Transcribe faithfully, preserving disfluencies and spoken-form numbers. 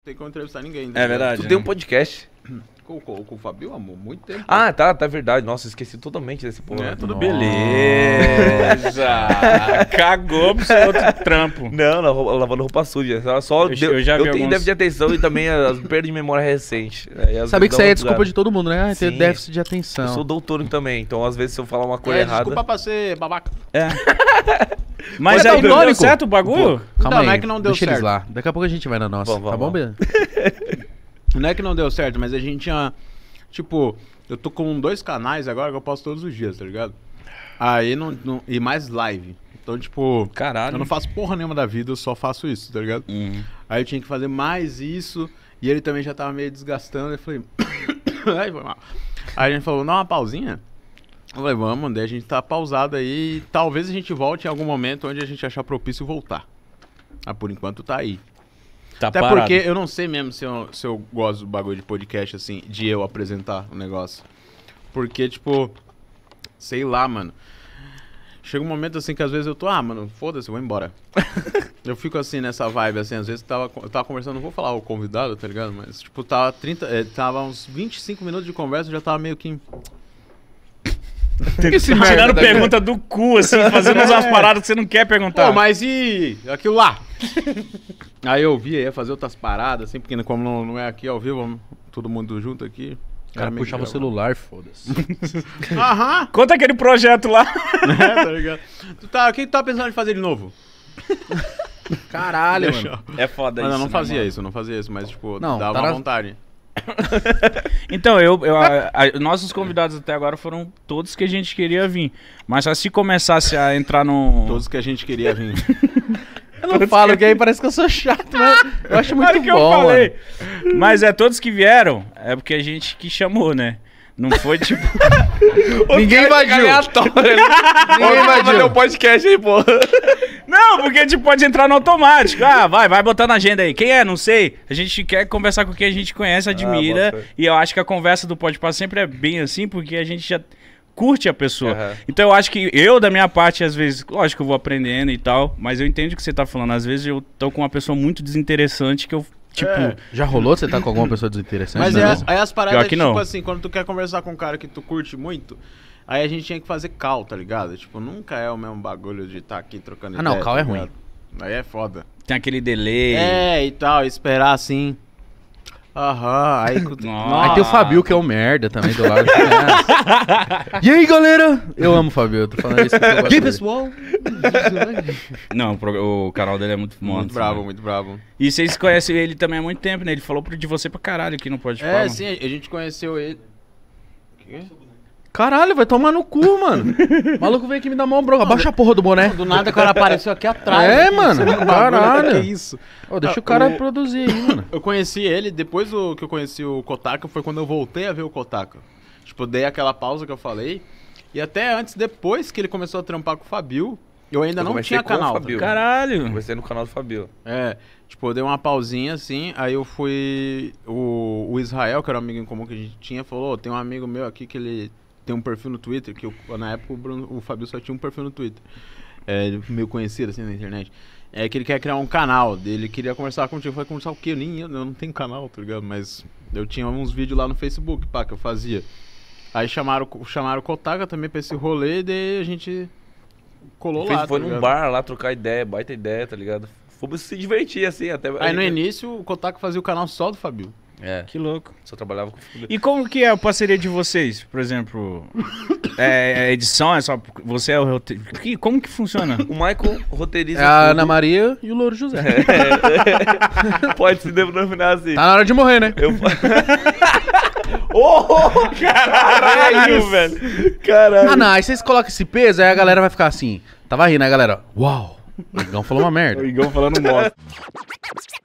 tem como entrevistar ninguém. É verdade. Tu né? tem um podcast. Com, com, com o Fabio, amor, muito tempo. Ah, tá, tá verdade. Nossa, esqueci totalmente desse porra. É, tudo Beleza. Cagou pro seu outro trampo. Não, não, roupa- lavando roupa suja. Ela só Eu- deu- eu já eu vi tenho alguns- déficit de atenção e também as perdas de memória recente. Aí, às Sabe vezes que isso dá aí uma é desculpa bugada. de todo mundo, né? Ah, tem Sim. déficit de Eu atenção. sou doutor também, então às vezes se eu falar uma coisa É, errada... desculpa pra ser babaca. É. Mas Você aí tá deu daltônico? certo o bagulho? Calma Então, aí, não é que não deu deixa eles certo. lá. Daqui a pouco a gente vai na nossa, Vamos, tá vamos, bom, vamos. Bia? Não é que não deu certo, mas a gente tinha. Tipo, eu tô com dois canais agora que eu posto todos os dias, tá ligado? Aí não. não e mais live. Então, tipo. Caralho. Eu não faço porra nenhuma da vida, eu só faço isso, tá ligado? Uhum. Aí eu tinha que fazer mais isso. E ele também já tava meio desgastando. Eu falei. Aí foi mal. Aí a gente falou, dá uma pausinha. Eu falei, vamos, daí a gente tá pausado aí. Talvez a gente volte em algum momento onde a gente achar propício voltar. Ah, por enquanto tá aí. Tá Até parado. porque eu não sei mesmo se eu, se eu gosto do bagulho de podcast, assim, de eu apresentar o negócio. Porque, tipo, sei lá, mano. Chega um momento assim que às vezes eu tô, ah, mano, foda-se, eu vou embora. Eu fico assim nessa vibe, assim, às vezes eu tava, eu tava conversando, não vou falar o convidado, tá ligado? Mas, tipo, tava trinta, eh, tava uns vinte e cinco minutos de conversa, eu já tava meio que. Que esse Tirando merda da- pergunta do cu, assim, fazendo umas paradas que você não quer perguntar. Pô, mas e aquilo lá? Aí eu vi, ia fazer outras paradas, assim, porque como não, não é aqui ao vivo, vamos todo mundo junto aqui. O cara meio puxava o que celular, foda-se. Aham! Conta aquele projeto lá. É, tá ligado? Tu tá, o que tu tá pensando em fazer de novo? Caralho, Deixa mano. É foda Mas isso. eu não né, fazia mano? isso, eu não fazia isso, mas tipo, Não, dava tá uma na- vontade. Então, eu, eu a- a- nossos convidados até agora foram todos que a gente queria vir. Mas se começasse a entrar no... Todos que a gente queria vir. Eu não falo que aí parece que eu sou chato, mas eu acho muito Claro que bom, eu falei. mano. Mas é todos que vieram, é porque a gente que chamou, né? Não foi tipo... Ninguém invadiu. Ninguém invadiu. um podcast aí, pô. Não, porque tipo, pode entrar no automático. Ah, vai, vai botar na agenda aí. Quem é? Não sei. A gente quer conversar com quem a gente conhece, admira. bota. e eu acho que a conversa do Pode Passar sempre é bem assim, porque a gente já curte a pessoa. Aham. Então eu acho que eu, da minha parte, às vezes, lógico que eu vou aprendendo e tal, mas eu entendo o que você tá falando. Às vezes eu tô com uma pessoa muito desinteressante que eu, tipo... É. Já rolou você tá com alguma pessoa desinteressante? Mas não é, mesmo? aí as paradas, Pior que tipo não. assim, quando tu quer conversar com um cara que tu curte muito, aí a gente tinha que fazer call, tá ligado? Tipo, nunca é o mesmo bagulho de estar aqui trocando Ah, não, ideia, call tá é ruim. ligado? Aí é foda. Tem aquele delay. É, e tal, esperar assim. Aham, aí... Nossa. Aí tem o Fabio, que é um merda também do lado. E aí, galera? Eu amo o Fabio, eu tô falando isso porque eu gosto E aí, dele. pessoal? Não, o, pro- o canal dele é muito Muito monstro, bravo, né? muito bravo. E vocês conhecem ele também há muito tempo, né? Ele falou pro- de você pra caralho aqui no Pode É, Falar. sim, a gente conheceu ele... Quê? Caralho, vai tomar no cu, mano. O maluco veio aqui me dar mão bronca. Abaixa a porra do boné. Do nada o cara apareceu aqui atrás. É, aqui, mano, você viu o bagulho? caralho. Que isso? Ô, deixa Ah, o cara o- produzir aí, mano. Eu conheci ele, depois do que eu conheci o Kotaka, foi quando eu voltei a ver o Kotaka. Tipo, dei aquela pausa que eu falei. E até antes, depois que ele começou a trampar com o Fabio, eu ainda Eu não comecei tinha com o canal. tá Fabio. ligado? Caralho. Comecei no canal do Fabio. É, tipo, eu dei uma pausinha assim, aí eu fui... O, o Israel, que era um amigo em comum que a gente tinha, falou, "Ô, tem um amigo meu aqui que ele tem um perfil no Twitter, que eu, na época o, Bruno, o Fabio só tinha um perfil no Twitter. É, ele meio conhecido assim na internet. É que ele quer criar um canal dele, queria conversar contigo. Eu falei, conversar o quê? Eu nem eu, eu não tenho canal, tá ligado? Mas eu tinha uns vídeos lá no Facebook, pá, que eu fazia. Aí chamaram, chamaram o Kotaka também pra esse rolê, e daí a gente colou Fez- lá, foi tá num ligado? bar lá trocar ideia, baita ideia, tá ligado? Fomos se divertir assim, até. Aí no início o Kotaka fazia o canal só do Fabio. É, Que louco. só trabalhava com o Fabio. E como que é a parceria de vocês? Por exemplo, é, é edição, é só... Você é o roteiro... Que- Como que funciona? O Michael roteiriza É a tudo. Ana Maria e o Louro José. Pode se denominar assim. Tá na hora de morrer, né? Eu... oh, caralho, velho. Caralho. Ah, não, aí vocês colocam esse peso, aí a galera vai ficar assim. Tava rindo, aí a galera, uau, o Igão falou uma merda. Igão falando moto.